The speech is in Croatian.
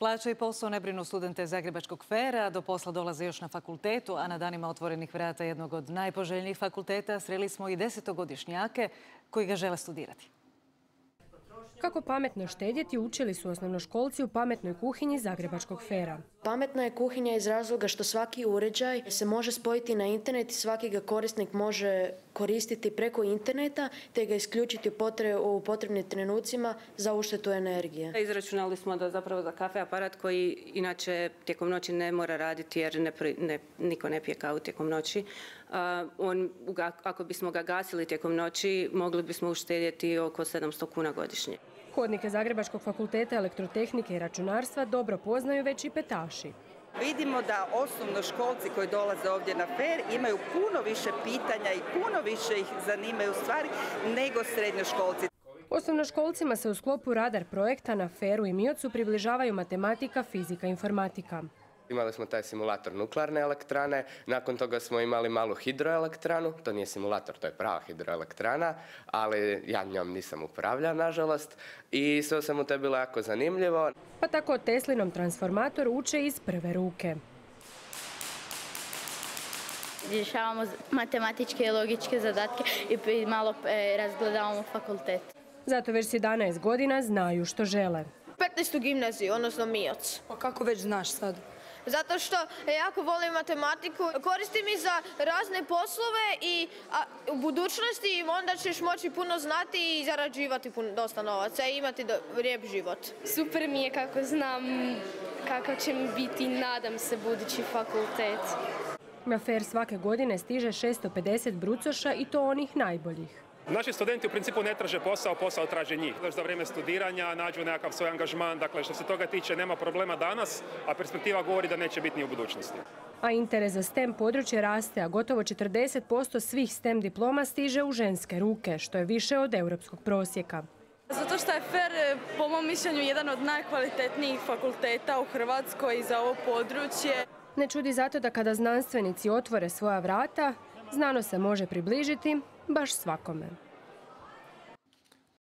Plaća i posao ne brinu studente Zagrebačkog FER-a, do posla dolaze još na fakultetu, a na danima otvorenih vrata jednog od najpoželjnijih fakulteta sreli smo i 10-godišnjake koji ga žele studirati. Kako pametno štedjeti učili su osnovnoškolci u pametnoj kuhinji Zagrebačkog FER-a. Pametna je kuhinja iz razloga što svaki uređaj se može spojiti na internet i svaki ga korisnik može koristiti preko interneta te ga isključiti u potrebnim trenucima za uštetu energije. Izračunali smo da zapravo za kafe aparat koji inače tijekom noći ne mora raditi jer niko ne pije kavu tijekom noći. Ako bismo ga gasili tijekom noći, mogli bismo uštedjeti oko 700 kuna godišnje. Hodnike Zagrebačkog fakulteta elektrotehnike i računarstva dobro poznaju već i petaši. Vidimo da osnovnoškolci koji dolaze ovdje na FER imaju puno više pitanja i puno više ih zanimaju stvari nego srednjoškolci. Osnovnoškolcima se u sklopu radar projekta na FER-u i MIOC-u približavaju matematika, fizika i informatika. Imali smo taj simulator nuklearne elektrane, nakon toga smo imali malu hidroelektranu, to nije simulator, to je prava hidroelektrana, ali ja njom nisam upravljao, nažalost, i sve sam u to bilo jako zanimljivo. Pa tako o Teslinom transformatoru uče iz prve ruke. Rješavamo matematičke i logičke zadatke i malo razgledavamo fakultet. Zato već 17 godina znaju što žele. 15. gimnaziju, odnosno MIOC. Pa kako već znaš sad? Zato što jako volim matematiku, koristim i za razne poslove i u budućnosti onda ćeš moći puno znati i zarađivati dosta novaca i imati lijep život. Super mi je kako znam kako će mi biti, nadam se, budući fakultet. Na FER svake godine stiže 650 brucoša i to onih najboljih. Naši studenti u principu ne traže posao, posao traže njih. Za vrijeme studiranja nađu nekakav svoj angažman, dakle što se toga tiče nema problema danas, a perspektiva govori da neće biti ni u budućnosti. A interes za STEM područje raste, a gotovo 40% svih STEM diploma stiže u ženske ruke, što je više od europskog prosjeka. Zato što je FER, po mom mišljenju, jedan od najkvalitetnijih fakulteta u Hrvatskoj za ovo područje. Ne čudi zato da kada znanstvenici otvore svoja vrata, znanost se može približiti baš svakome.